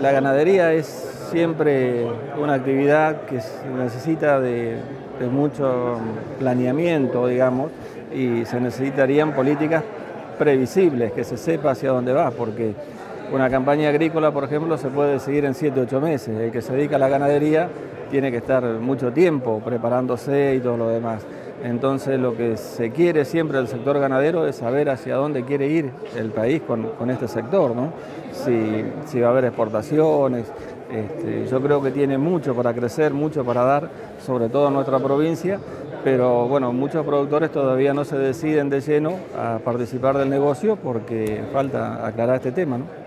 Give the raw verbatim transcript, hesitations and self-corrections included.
La ganadería es siempre una actividad que necesita de, de mucho planeamiento, digamos, y se necesitarían políticas previsibles, que se sepa hacia dónde va, porque una campaña agrícola, por ejemplo, se puede decidir en siete, ocho meses. El que se dedica a la ganadería tiene que estar mucho tiempo preparándose y todo lo demás. Entonces, lo que se quiere siempre del sector ganadero es saber hacia dónde quiere ir el país con, con este sector, ¿no? Si, si va a haber exportaciones. Este, yo creo que tiene mucho para crecer, mucho para dar, sobre todo en nuestra provincia, pero bueno, muchos productores todavía no se deciden de lleno a participar del negocio porque falta aclarar este tema, ¿no?